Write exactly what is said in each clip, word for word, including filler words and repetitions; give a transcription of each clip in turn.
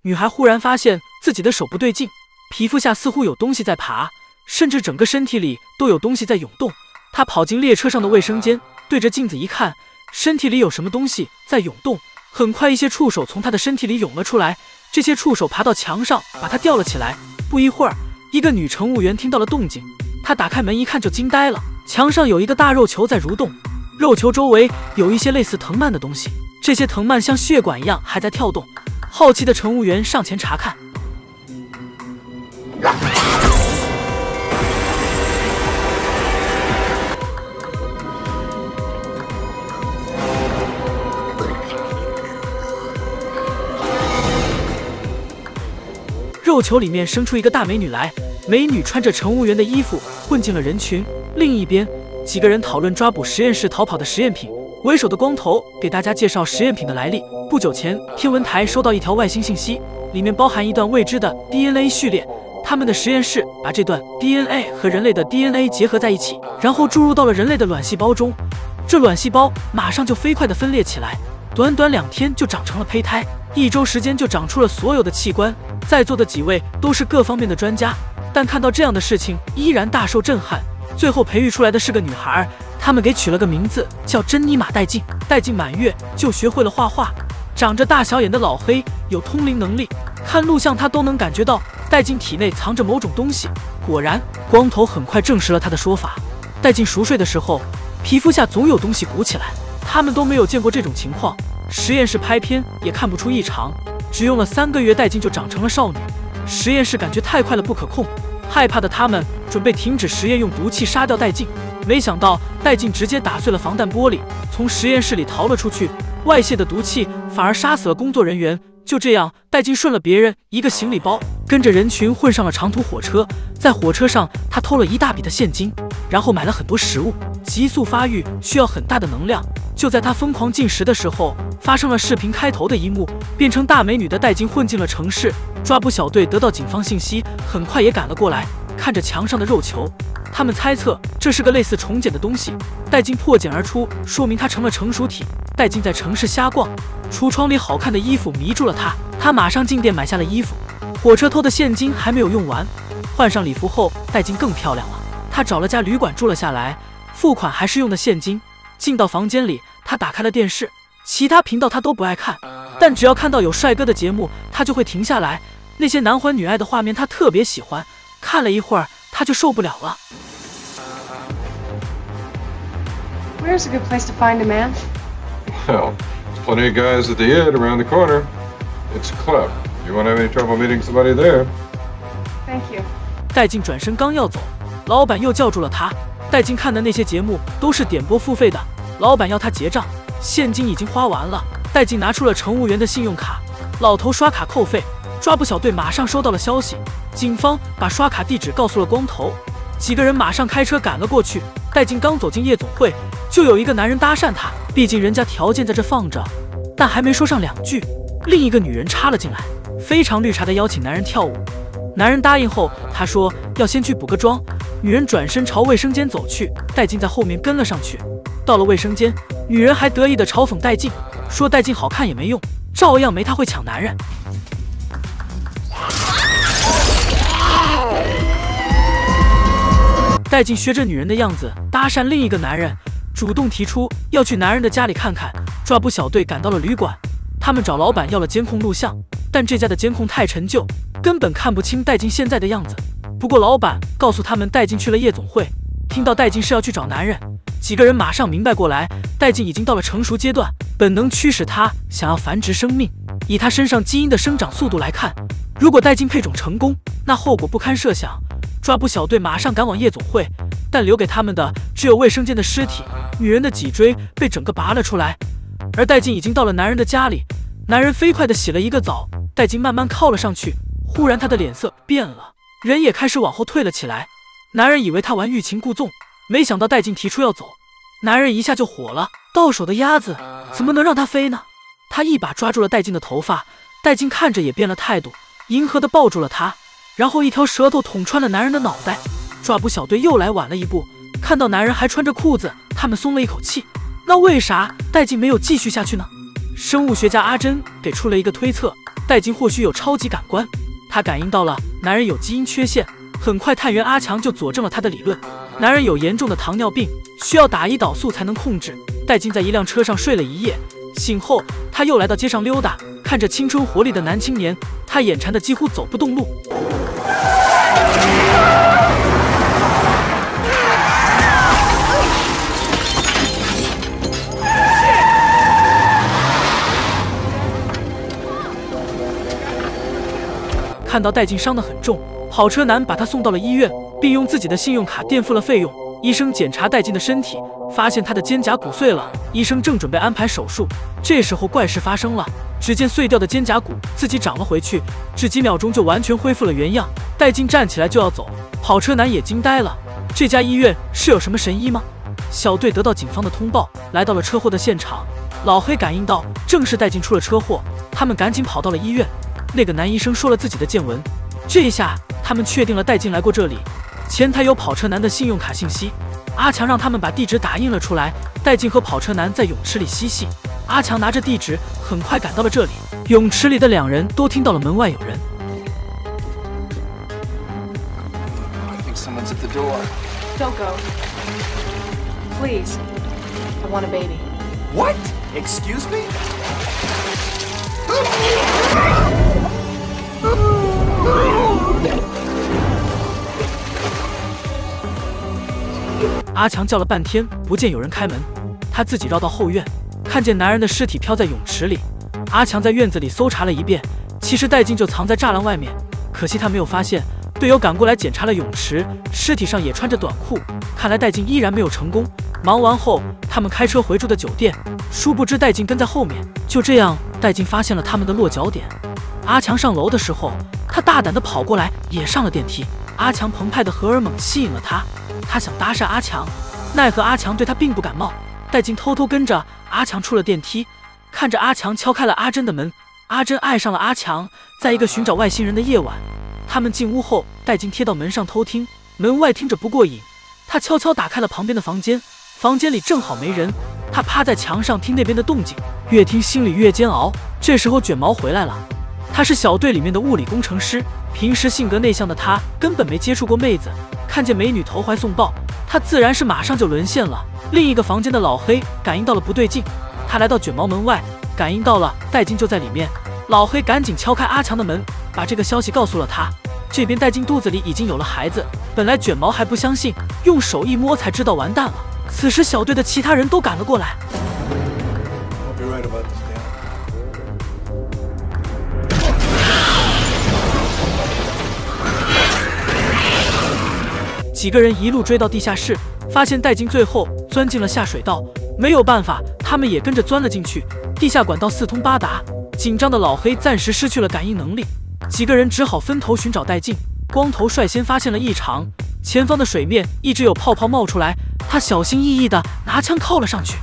女孩忽然发现自己的手不对劲，皮肤下似乎有东西在爬，甚至整个身体里都有东西在涌动。她跑进列车上的卫生间，对着镜子一看，身体里有什么东西在涌动。很快，一些触手从她的身体里涌了出来，这些触手爬到墙上，把她吊了起来。不一会儿，一个女乘务员听到了动静，她打开门一看就惊呆了，墙上有一个大肉球在蠕动，肉球周围有一些类似藤蔓的东西，这些藤蔓像血管一样还在跳动。好奇的乘务员上前查看，肉球里面生出一个大美女来，美女穿着乘务员的衣服混进了人群。另一边，几个人讨论抓捕实验室逃跑的实验品。为首的光头给大家介绍实验品的来历。不久前，天文台收到一条外星信息，里面包含一段未知的 D N A 序列。他们的实验室把这段 D N A 和人类的 D N A 结合在一起，然后注入到了人类的卵细胞中。这卵细胞马上就飞快地分裂起来，短短两天就长成了胚胎，一周时间就长出了所有的器官。在座的几位都是各方面的专家，但看到这样的事情依然大受震撼。最后培育出来的是个女孩，他们给取了个名字叫珍妮玛·戴静。戴静满月就学会了画画，长着大小眼的老黑有通灵能力，看录像他都能感觉到戴静体内藏着某种东西。果然，光头很快证实了他的说法。戴静熟睡的时候，皮肤下总有东西鼓起来，他们都没有见过这种情况。实验室拍片也看不出异常，只用了三个月，戴静就长成了少女。实验室感觉太快了，不可控。害怕的他们准备停止实验，用毒气杀掉戴静。没想到戴静直接打碎了防弹玻璃，从实验室里逃了出去。外泄的毒气反而杀死了工作人员。就这样，戴静顺了别人一个行李包，跟着人群混上了长途火车。在火车上，他偷了一大笔的现金，然后买了很多食物。急速发育需要很大的能量，就在他疯狂进食的时候，发生了视频开头的一幕，变成大美女的戴静混进了城市。抓捕小队得到警方信息，很快也赶了过来。看着墙上的肉球，他们猜测这是个类似虫茧的东西。戴静破茧而出，说明他成了成熟体。戴静在城市瞎逛，橱窗里好看的衣服迷住了他，他马上进店买下了衣服。火车偷的现金还没有用完，换上礼服后，戴静更漂亮了。他找了家旅馆住了下来，付款还是用的现金。进到房间里，他打开了电视，其他频道他都不爱看，但只要看到有帅哥的节目，他就会停下来。那些男欢女爱的画面他特别喜欢，看了一会儿他就受不了了。 Where's a good place to find a man? Well, there's plenty of guys at the inn around the corner. It's a club. You won't have any trouble meeting somebody there. Thank you. 戴静转身刚要走，老板又叫住了他。戴静看的那些节目都是点播付费的，老板要他结账，现金已经花完了。戴静拿出了乘务员的信用卡，老头刷卡扣费。抓捕小队马上收到了消息，警方把刷卡地址告诉了光头，几个人马上开车赶了过去。戴静刚走进夜总会，就有一个男人搭讪他，毕竟人家条件在这放着，但还没说上两句，另一个女人插了进来，非常绿茶的邀请男人跳舞。男人答应后，他说要先去补个妆。女人转身朝卫生间走去，戴静在后面跟了上去。到了卫生间，女人还得意的嘲讽戴静，说戴静好看也没用，照样没她会抢男人。戴静学着女人的样子搭讪另一个男人，主动提出要去男人的家里看看。抓捕小队赶到了旅馆，他们找老板要了监控录像，但这家的监控太陈旧，根本看不清戴静现在的样子。不过老板告诉他们戴静去了夜总会，听到戴静是要去找男人，几个人马上明白过来，戴静已经到了成熟阶段，本能驱使她想要繁殖生命。以她身上基因的生长速度来看，如果戴静配种成功，那后果不堪设想。抓捕小队马上赶往夜总会，但留给他们的只有卫生间的尸体，女人的脊椎被整个拔了出来。而戴静已经到了男人的家里，男人飞快地洗了一个澡，戴静慢慢靠了上去，忽然他的脸色变了，人也开始往后退了起来。男人以为他玩欲擒故纵，没想到戴静提出要走，男人一下就火了，到手的鸭子怎么能让它飞呢？他一把抓住了戴静的头发，戴静看着也变了态度，迎合地抱住了他，然后一条舌头捅穿了男人的脑袋。抓捕小队又来晚了一步，看到男人还穿着裤子，他们松了一口气。那为啥戴静没有继续下去呢？生物学家阿珍给出了一个推测， 戴金或许有超级感官，他感应到了男人有基因缺陷。很快，探员阿强就佐证了他的理论：男人有严重的糖尿病，需要打胰岛素才能控制。戴金在一辆车上睡了一夜，醒后他又来到街上溜达，看着青春活力的男青年，他眼馋的几乎走不动路。看到戴金伤得很重，跑车男把他送到了医院，并用自己的信用卡垫付了费用。医生检查戴金的身体，发现他的肩胛骨碎了，医生正准备安排手术。这时候怪事发生了，只见碎掉的肩胛骨自己长了回去，只几秒钟就完全恢复了原样。戴金站起来就要走，跑车男也惊呆了，这家医院是有什么神医吗？小队得到警方的通报，来到了车祸的现场。老黑感应到正是戴金出了车祸，他们赶紧跑到了医院。那个男医生说了自己的见闻，这一下他们确定了戴金来过这里，前台有跑车男的信用卡信息。阿强让他们把地址打印了出来。戴金和跑车男在泳池里嬉戏，阿强拿着地址很快赶到了这里。泳池里的两人都听到了门外有人。 I think someone's at the door. Don't go. Please. I want a baby. What? Excuse me? 阿强叫了半天，不见有人开门，他自己绕到后院，看见男人的尸体飘在泳池里。阿强在院子里搜查了一遍，其实戴金就藏在栅栏外面，可惜他没有发现。队友赶过来检查了泳池，尸体上也穿着短裤，看来戴金依然没有成功。忙完后，他们开车回住的酒店，殊不知戴金跟在后面。就这样，戴金发现了他们的落脚点。阿强上楼的时候，他大胆地跑过来，也上了电梯。阿强澎湃的荷尔蒙吸引了他，他想搭讪阿强，奈何阿强对他并不感冒。戴金偷偷跟着阿强出了电梯，看着阿强敲开了阿珍的门。阿珍爱上了阿强，在一个寻找外星人的夜晚，他们进屋后，戴金贴到门上偷听，门外听着不过瘾，他悄悄打开了旁边的房间，房间里正好没人，他趴在墙上听那边的动静，越听心里越煎熬。这时候卷毛回来了，他是小队里面的物理工程师，平时性格内向的他根本没接触过妹子，看见美女投怀送抱，他自然是马上就沦陷了。另一个房间的老黑感应到了不对劲，他来到卷毛门外，感应到了戴金就在里面。老黑赶紧敲开阿强的门，把这个消息告诉了他。这边戴金肚子里已经有了孩子，本来卷毛还不相信，用手一摸才知道完蛋了。此时小队的其他人都赶了过来。几个人一路追到地下室，发现戴金最后钻进了下水道，没有办法，他们也跟着钻了进去。地下管道四通八达，紧张的老黑暂时失去了感应能力，几个人只好分头寻找戴金。光头率先发现了异常，前方的水面一直有泡泡冒出来，他小心翼翼地拿枪靠了上去。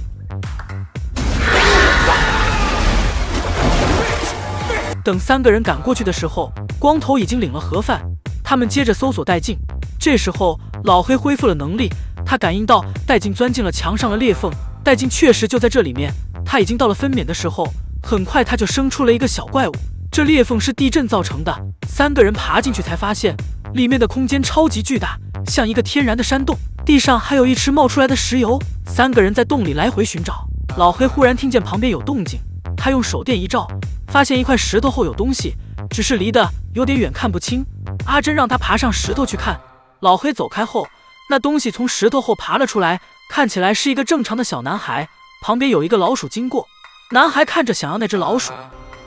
等三个人赶过去的时候，光头已经领了盒饭，他们接着搜索戴金。这时候老黑恢复了能力，他感应到戴金钻进了墙上的裂缝，戴金确实就在这里面。他已经到了分娩的时候，很快他就生出了一个小怪物。这裂缝是地震造成的，三个人爬进去才发现里面的空间超级巨大，像一个天然的山洞，地上还有一池冒出来的石油。三个人在洞里来回寻找，老黑忽然听见旁边有动静，他用手电一照，发现一块石头后有东西，只是离得有点远，看不清。阿珍让他爬上石头去看，老黑走开后，那东西从石头后爬了出来，看起来是一个正常的小男孩，旁边有一个老鼠经过，男孩看着想要那只老鼠。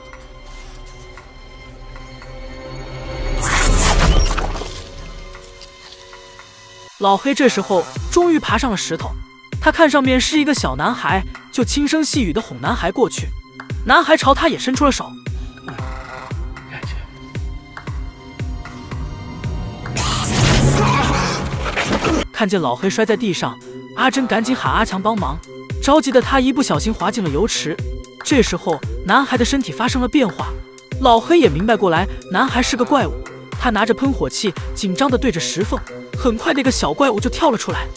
老黑这时候终于爬上了石头，他看上面是一个小男孩，就轻声细语地哄男孩过去。男孩朝他也伸出了手。看见老黑摔在地上，阿珍赶紧喊阿强帮忙，着急的他一不小心滑进了油池。这时候男孩的身体发生了变化，老黑也明白过来，男孩是个怪物，他拿着喷火器紧张地对着石缝，很快那个小怪物就跳了出来。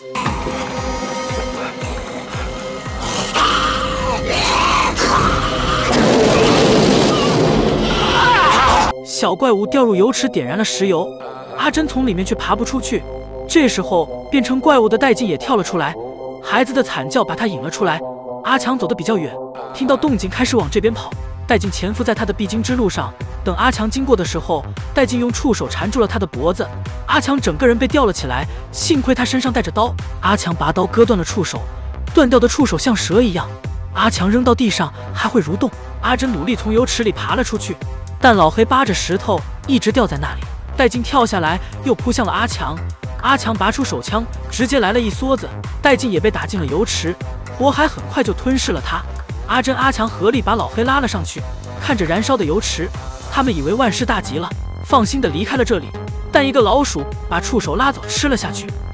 小怪物掉入油池，点燃了石油。阿珍从里面却爬不出去。这时候，变成怪物的戴静也跳了出来，孩子的惨叫把他引了出来。阿强走得比较远，听到动静开始往这边跑。戴静潜伏在他的必经之路上，等阿强经过的时候，戴静用触手缠住了他的脖子。阿强整个人被吊了起来，幸亏他身上带着刀。阿强拔刀割断了触手，断掉的触手像蛇一样。阿强扔到地上还会蠕动。阿珍努力从油池里爬了出去，但老黑扒着石头一直吊在那里。戴静跳下来，又扑向了阿强。阿强拔出手枪，直接来了一梭子。戴静也被打进了油池，火海很快就吞噬了他。阿珍、阿强合力把老黑拉了上去，看着燃烧的油池，他们以为万事大吉了，放心的离开了这里。但一个老鼠把触手拉走吃了下去。